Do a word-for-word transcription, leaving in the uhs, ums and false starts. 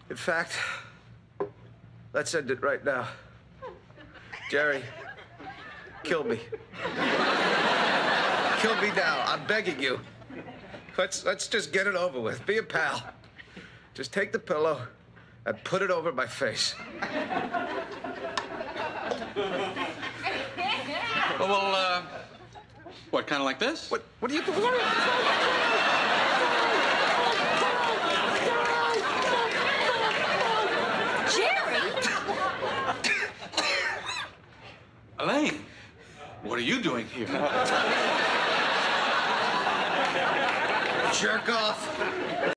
In fact, let's end it right now. Jerry, kill me. Kill me now. I'm begging you. Let's let's just get it over with. Be a pal. Just take the pillow and put it over my face. Oh, well, uh, what, kind of like this? What? What are you doing? Jerry! Elaine, what are you doing here? Jerk off.